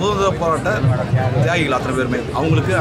சுதந்திர போராட்ட தியாகிகள் அத்தனை பேருமே அவங்களுக்கு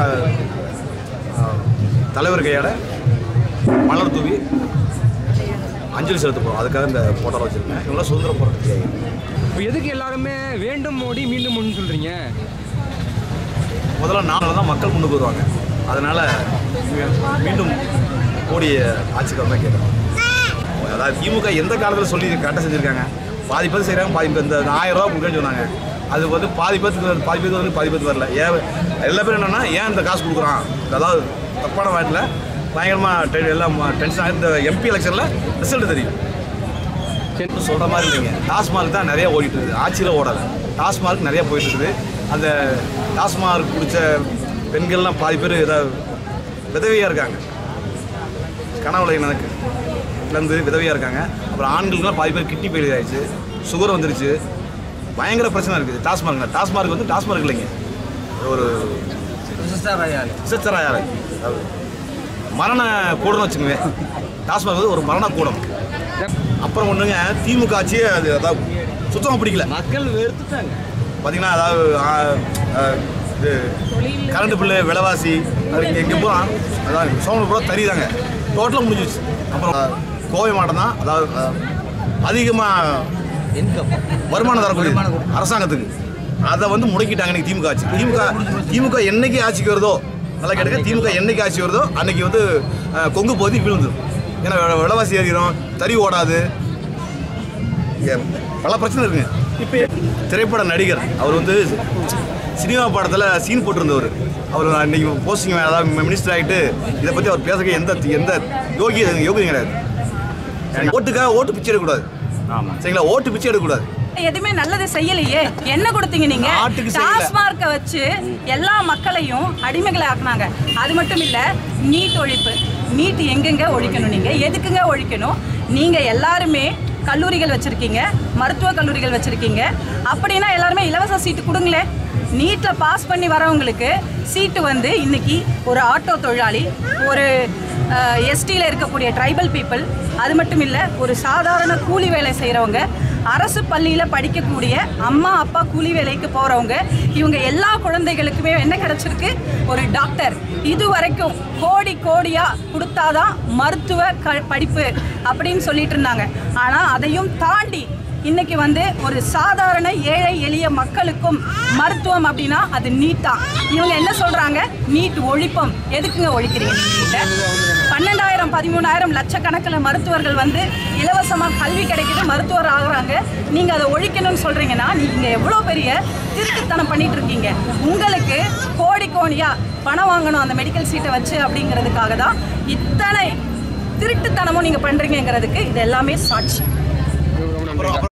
தலைவர் கையால் மலர் தூவி அஞ்சலி செலுத்த போகிறோம். அதுக்காக இந்த போட்டோவில் வச்சுருக்கேன். இவங்களாம் சுதந்திர போராட்ட தியாகிகள். இப்போ எதுக்கு எல்லாருமே வேண்டும் மோடி மீண்டும் மோடின்னு சொல்கிறீங்க? முதல்ல நாங்கள் தான் மக்கள் முன்னுக்கு வருவாங்க. அதனால் மீண்டும் மோடியை ஆட்சிக்கு தான் கேட்குறோம். அதாவது திமுக எந்த காலத்தில் சொல்லி கரெக்டாக செஞ்சுருக்காங்க. பாதி பேர் செய்கிறாங்க, பாதி பேர் இந்த 1000 ரூபா கொடுக்குறேன்னு சொன்னாங்க. அது வந்து பாதி பேருக்கு வந்து பாதி பேருக்கு வரல. எல்லா பேரும் என்னென்னா ஏன் இந்த காசு கொடுக்குறான், அதாவது தப்பான வாட்டில் பயங்கரமாக எல்லாம் டென்ஷன் ஆகி இந்த எம்பி எலெக்ஷனில் ரிசல்ட் தெரியும் சொல்கிற மாதிரி இல்லைங்க. டாஸ்மார்க் தான் நிறையா ஓடிட்டு இருக்குது, ஆட்சியில் ஓடலை. டாஸ்மார்க் நிறையா போயிட்டு இருக்குது. அந்த டாஸ்மார்க் பிடிச்ச பெண்கள்லாம் பாதி பேர் ஏதாவது விதவையாக இருக்காங்க, கனவுல எனக்கு இருந்து விதவையாக இருக்காங்க. அப்புறம் ஆண்களுக்குலாம் பாதி பேர் கிட்னி ஃபெயிலியர் ஆகிடுச்சு, சுகர் வந்துருச்சு, பயங்கர பிரச்சனை இருக்குது. டாஸ்மார்க் வந்து டாஸ்மார்க் இல்லைங்க, ஒரு சிஸ்டராயாலை மரண கூடம்னு வச்சுக்கோங்க. டாஸ்மார்க் வந்து ஒரு மரண கூடம். அப்புறம் ஒன்றுங்க, திமுக ஆட்சியே அது அதாவது சுத்தமாக பிடிக்கல, மக்கள் வெறுத்துட்டாங்க. பார்த்தீங்கன்னா அதாவது இது கரண்ட் பில்லு விலைவாசி அது எங்கே பூரா அதாவது சோழ பூரா தறிதாங்க, டோட்டலாக முடிஞ்சிச்சு. அப்புறம் கோவை மாவட்டம் தான் அதாவது அதிகமாக வருமானம் தரக்கூடிய அரசாங்கத்துக்கு, அதை வந்து முடக்கிட்டாங்க இன்றைக்கி திமுக ஆட்சி. திமுக என்னைக்கு ஆட்சிக்கு வருதோ, நல்லா கேட்டுக்க, திமுக என்னைக்கு ஆட்சி வருதோ அன்றைக்கி வந்து கொங்கு பகுதி விழுந்துடும். ஏன்னா விலைவாசி ஏறிடும், தறி ஓடாது, பல பிரச்சனை இருக்குங்க. இப்போ திரைப்பட நடிகர் அவர் வந்து சினிமா படத்தில் சீன் போட்டிருந்தவர். அவர் இன்றைக்கி போஸ்டிங் அதாவது மினிஸ்டர் ஆகிட்டு இதை பற்றி அவர் பேசுகிற எந்த யோகியம் கிடையாது. ஓட்டுக்காக ஓட்டு பிச்சை எடுக்கக்கூடாது. ஆமாம் சரிங்களா, ஓட்டு பிச்சை எடுக்கக்கூடாது. எதுவுமே நல்லது செய்யலையே, என்ன கொடுத்தீங்க நீங்க? டாஸ்மார்க்கை வச்சு எல்லா மக்களையும் அடிமைகளை ஆக்குனாங்க. அது மட்டும் இல்ல, நீட் ஒழிப்பு, நீட் எங்கெங்க ஒழிக்கணும், நீங்க எதுக்குங்க ஒழிக்கணும்? நீங்க எல்லாருமே கல்லூரிகள் வச்சிருக்கீங்க, மருத்துவ கல்லூரிகள் வச்சிருக்கீங்க. அப்படின்னா எல்லாருமே இலவச சீட்டு கொடுங்களேன். நீட்டில் பாஸ் பண்ணி வரவங்களுக்கு சீட்டு வந்து இன்னைக்கு ஒரு ஆட்டோ தொழிலாளி, ஒரு எஸ்டியில் இருக்கக்கூடிய ட்ரைபல் பீப்புள், அது மட்டும் இல்லை ஒரு சாதாரண கூலி வேலை செய்கிறவங்க, அரசு பள்ளியில் படிக்கக்கூடிய அம்மா அப்பா கூலி வேலைக்கு போகிறவங்க, இவங்க எல்லா குழந்தைகளுக்குமே என்ன கிடச்சிருக்கு? ஒரு டாக்டர். இது வரைக்கும் கோடியாக கொடுத்தாதான் மருத்துவ படிப்பு அப்படின்னு சொல்லிட்டு இருந்தாங்க. ஆனால் அதையும் தாண்டி இன்னைக்கு வந்து ஒரு சாதாரண ஏழை எளிய மக்களுக்கும் மருத்துவம் அப்படின்னா அது நீட் தான். இவங்க என்ன சொல்கிறாங்க? நீட் ஒழிப்போம். எதுக்குங்க ஒழிக்கிறீங்க? நீட்டை 12,000 13,000 லட்சக்கணக்கில் மருத்துவர்கள் வந்து இலவசமாக கல்வி கிடைக்கிது, மருத்துவர் ஆகுறாங்க. நீங்கள் அதை ஒழிக்கணும்னு சொல்கிறீங்கன்னா நீங்கள் எவ்வளோ பெரிய திருட்டுத்தனம் பண்ணிட்டு இருக்கீங்க. உங்களுக்கு கோடியாக பணம் வாங்கணும் அந்த மெடிக்கல் சீட்டை வச்சு அப்படிங்கிறதுக்காக தான் இத்தனை திருட்டுத்தனமும் நீங்கள் பண்ணுறீங்கிறதுக்கு இது எல்லாமே சாட்சி.